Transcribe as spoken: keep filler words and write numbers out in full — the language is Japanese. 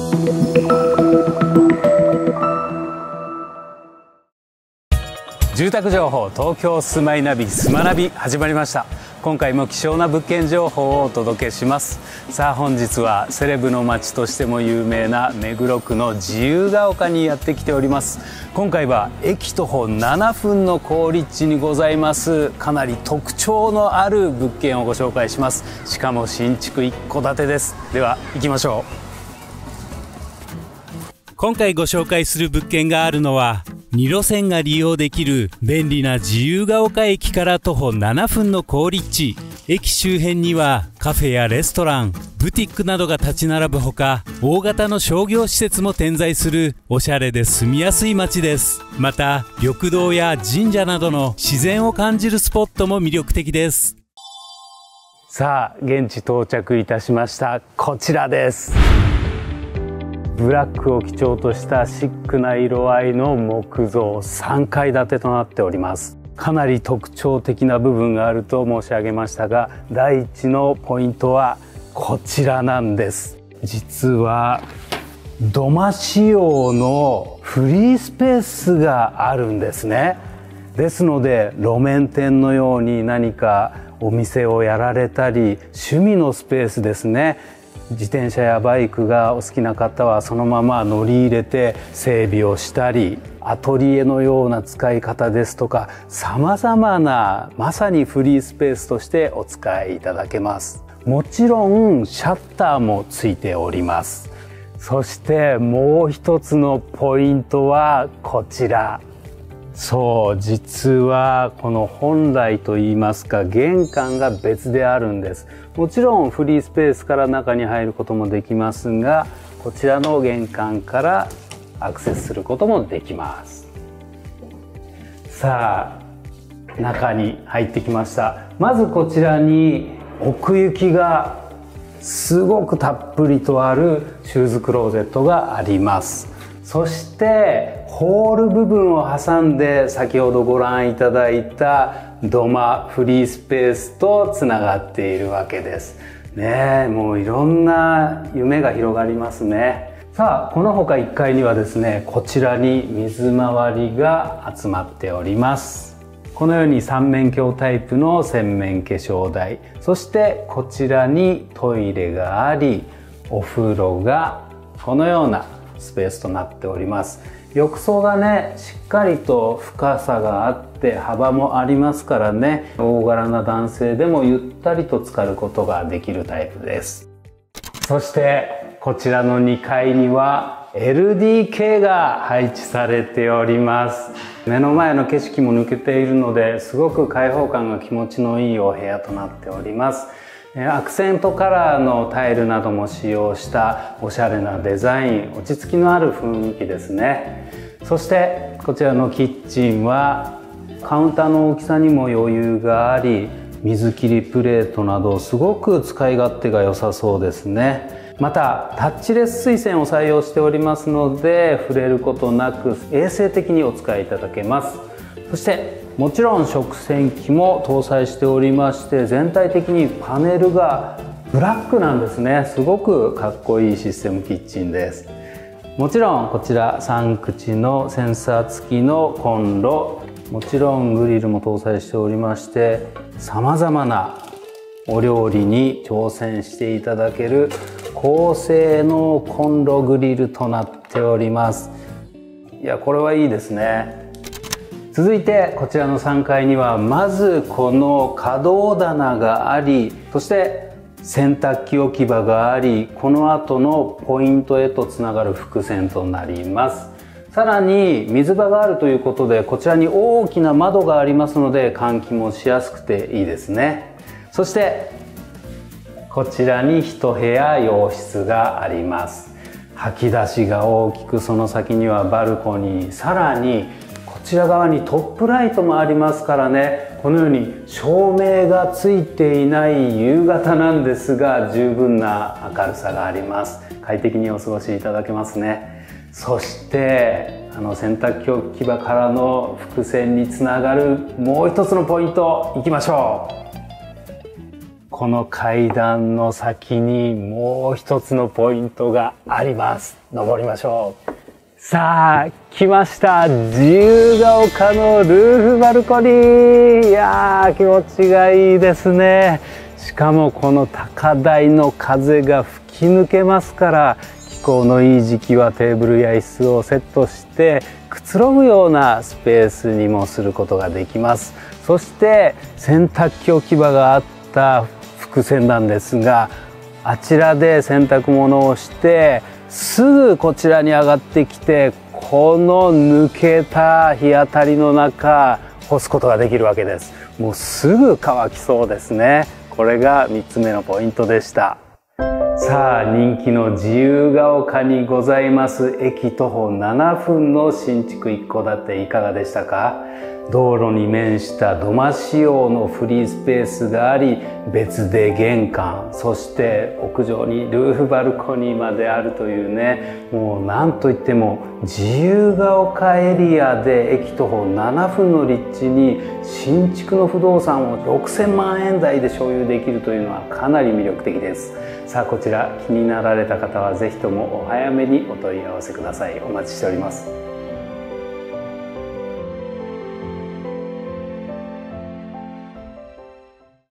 住宅情報東京住まいナビスマナビ始まりました。今回も希少な物件情報をお届けします。さあ本日はセレブの街としても有名な目黒区の自由が丘にやってきております。今回は駅徒歩ななふんの好立地にございますかなり特徴のある物件をご紹介します。しかも新築一戸建てです。では行きましょう。今回ご紹介する物件があるのはに路線が利用できる便利な自由が丘駅から徒歩ななふんの好立地。駅周辺にはカフェやレストラン、ブティックなどが立ち並ぶほか、大型の商業施設も点在するおしゃれで住みやすい街です。また緑道や神社などの自然を感じるスポットも魅力的です。さあ現地到着いたしました。こちらです。ブラックを基調としたシックな色合いの木造さんかい建てとなっております。かなり特徴的な部分があると申し上げましたが、第一のポイントはこちらなんです。実は土間仕様のフリースペースがあるんですね。ですので路面店のように何かお店をやられたり、趣味のスペースですね。自転車やバイクがお好きな方はそのまま乗り入れて整備をしたり、アトリエのような使い方ですとか、様々なまさにフリースペースとしてお使いいただけます。もちろんシャッターもついております。そしてもう一つのポイントはこちら。そう、実はこの本来といいますか玄関が別であるんです。もちろんフリースペースから中に入ることもできますが、こちらの玄関からアクセスすることもできます。さあ中に入ってきました。まずこちらに奥行きがすごくたっぷりとあるシューズクローゼットがあります。そしてホール部分を挟んで先ほどご覧いただいた土間フリースペースとつながっているわけですね。えもういろんな夢が広がりますね。さあこの他いっかいにはですね、こちらに水回りが集まっております。このように三面鏡タイプの洗面化粧台、そしてこちらにトイレがあり、お風呂がこのようなスペースとなっております。浴槽がねしっかりと深さがあって幅もありますからね、大柄な男性でもゆったりと浸かることができるタイプです。そしてこちらのにかいには エルディーケー が配置されております。目の前の景色も抜けているのですごく開放感が気持ちのいいお部屋となっております。アクセントカラーのタイルなども使用したおしゃれなデザイン、落ち着きのある雰囲気ですね。そしてこちらのキッチンはカウンターの大きさにも余裕があり、水切りプレートなどすごく使い勝手が良さそうですね。またタッチレス水栓を採用しておりますので、触れることなく衛生的にお使いいただけます。そしてもちろん食洗機も搭載しておりまして、全体的にパネルがブラックなんですね。すごくかっこいいシステムキッチンです。もちろんこちらさん口のセンサー付きのコンロ、もちろんグリルも搭載しておりまして、さまざまなお料理に挑戦していただける高性能コンログリルとなっております。いやこれはいいですね。続いてこちらのさんかいにはまずこの可動棚があり、そして洗濯機置き場があり、この後のポイントへとつながる伏線となります。さらに水場があるということで、こちらに大きな窓がありますので換気もしやすくていいですね。そしてこちらに一部屋洋室があります。吐き出しが大きく、その先にはバルコニー、さらにこちら側にトップライトもありますからね、このように照明がついていない夕方なんですが十分な明るさがあります。快適にお過ごしいただけますね。そしてあの洗濯機置き場からの伏線につながるもう一つのポイントいきましょう。 この階段の先にもう一つのポイントがあります。登りましょう。さあ、来ました。自由が丘のルーフバルコニー。いやー、気持ちがいいですね。しかもこの高台の風が吹き抜けますから、気候のいい時期はテーブルや椅子をセットしてくつろぐようなスペースにもすることができます。そして洗濯機置き場があった伏線なんですが、あちらで洗濯物をしてすぐこちらに上がってきて、この抜けた日当たりの中干すことができるわけです。もうすぐ乾きそうですね。これがみっつめのポイントでした。さあ、人気の自由が丘にございます駅徒歩ななふんの新築一戸建ていかがでしたか？道路に面した土間仕様のフリースペースがあり、別で玄関、そして屋上にルーフバルコニーまであるというね、もう何といっても自由が丘エリアで駅徒歩ななふんの立地に新築の不動産をろくせんまんえん台で所有できるというのはかなり魅力的です。さあ、こちら気になられた方はぜひともお早めにお問い合わせください。お待ちしております。